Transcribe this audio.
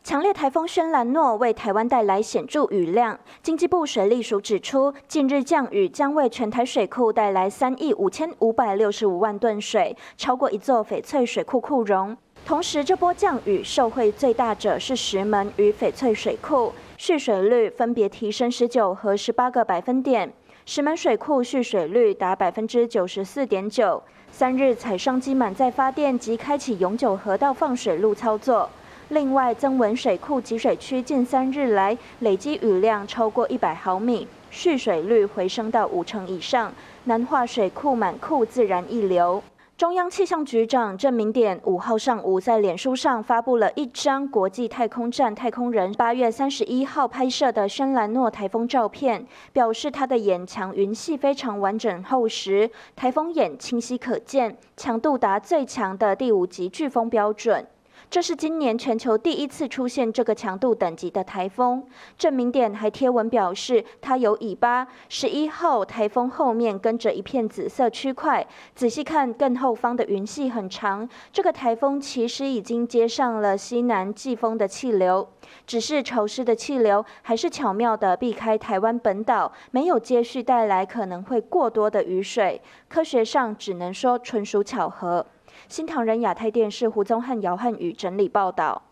强烈台风轩岚诺为台湾带来显著雨量。经济部水利署指出，近日降雨将为全台水库带来3亿5565万吨水，超过一座翡翠水库库容。同时，这波降雨受惠最大者是石门与翡翠水库，蓄水率分别提升19和18个百分点。石门水库蓄水率达94.9%， 3日采双机满载发电及开启永久河道放水路操作。另外，曾文水库集水区近3日来累积雨量超过100毫米，蓄水率回升到50%以上。南化水库满库自然溢流。中央气象局长郑明典5号上午在脸书上发布了一张国际太空站太空人8月31号拍摄的轩岚诺台风照片，表示它的眼墙云系非常完整厚实，台风眼清晰可见，强度达最强的第5级飓风标准。这是今年全球第一次出现这个强度等级的台风。郑明典还贴文表示，它有尾巴。11号台风后面跟着一片紫色区块，仔细看更后方的云系很长。这个台风其实已经接上了西南季风的气流，只是潮湿的气流还是巧妙地避开台湾本岛，没有接续带来可能会过多的雨水。科学上只能说纯属巧合。新唐人亚太电视胡宗汉、姚汉宇整理报道。